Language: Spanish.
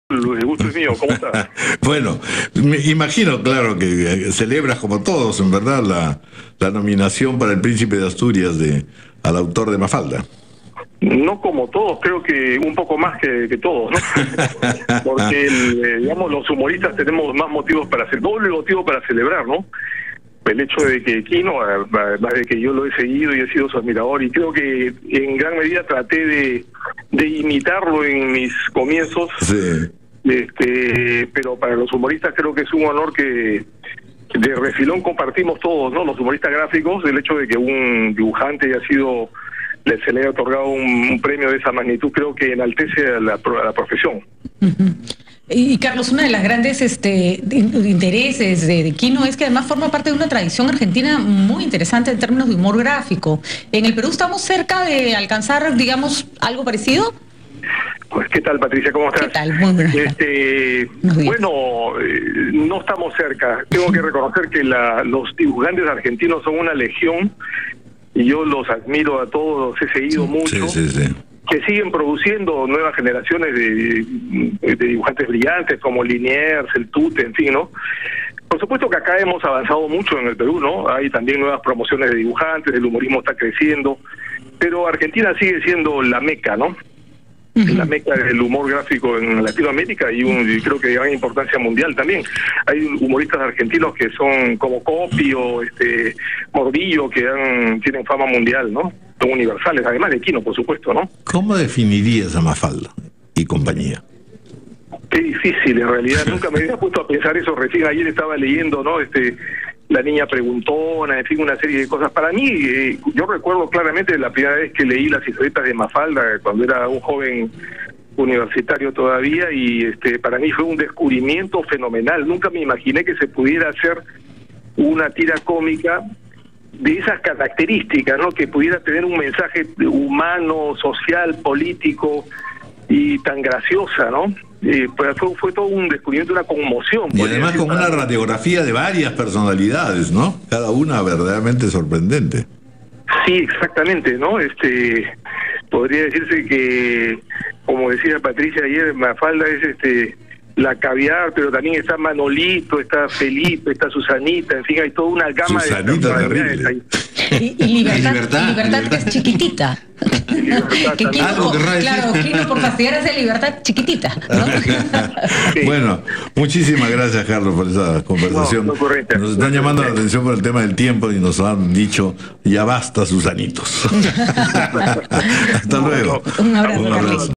El gusto es mío, ¿cómo estás? Bueno, me imagino, claro, que celebras como todos, en verdad, la nominación para el Príncipe de Asturias al autor de Mafalda. No como todos, creo que un poco más que todos, ¿no? Porque, digamos, los humoristas tenemos más motivos doble motivo para celebrar, ¿no? El hecho de que Quino, además de que yo lo he seguido y he sido su admirador, y creo que en gran medida traté de imitarlo en mis comienzos. Sí. Pero para los humoristas creo que es un honor que de refilón compartimos todos, ¿no? Los humoristas gráficos, el hecho de que un dibujante se le haya otorgado un premio de esa magnitud, creo que enaltece a la profesión. Uh-huh. Y Carlos, una de las grandes intereses de Quino es que además forma parte de una tradición argentina muy interesante en términos de humor gráfico. ¿En el Perú estamos cerca de alcanzar, digamos, algo parecido? Pues, ¿qué tal, Patricia? ¿Cómo estás? ¿Qué tal? Muy buenas. Bueno, no estamos cerca. Tengo que reconocer que los dibujantes argentinos son una legión y yo los admiro a todos, los he seguido mucho. Sí. Que siguen produciendo nuevas generaciones de dibujantes brillantes como Liniers, el Tute, en fin, ¿no? Por supuesto que acá hemos avanzado mucho en el Perú, ¿no? Hay también nuevas promociones de dibujantes, el humorismo está creciendo, pero Argentina sigue siendo la meca, ¿no? La meca del humor gráfico en Latinoamérica y creo que de gran importancia mundial también. Hay humoristas argentinos que son como Coppi o Mordillo que tienen fama mundial, ¿no? Son universales, además de Quino, por supuesto, ¿no? ¿Cómo definirías a Mafalda y compañía? Qué difícil, en realidad. Nunca me había puesto a pensar eso. Recién ayer estaba leyendo, ¿no? La niña preguntona, en fin, una serie de cosas. Para mí, yo recuerdo claramente la primera vez que leí las historietas de Mafalda, cuando era un joven universitario todavía, y para mí fue un descubrimiento fenomenal. Nunca me imaginé que se pudiera hacer una tira cómica de esas características, ¿no? Que pudiera tener un mensaje humano, social, político y tan graciosa, ¿no? Pues fue todo un descubrimiento, una conmoción. Y además con una radiografía de varias personalidades, ¿no? Cada una verdaderamente sorprendente. Sí, exactamente, ¿no? Podría decirse que, como decía Patricia ayer, Mafalda es la Caviar, pero también está Manolito, está Felipe, está Susanita, en fin, hay toda una gama Susanita de terrible. ahí. Y Libertad que es chiquitita. Claro, Quino por fastidiar hace Libertad chiquitita, ¿no? Sí. Bueno, muchísimas gracias, Carlos, por esa conversación. Nos están llamando la atención por el tema del tiempo y nos han dicho, ya basta, Susanitos. Hasta luego. Un abrazo.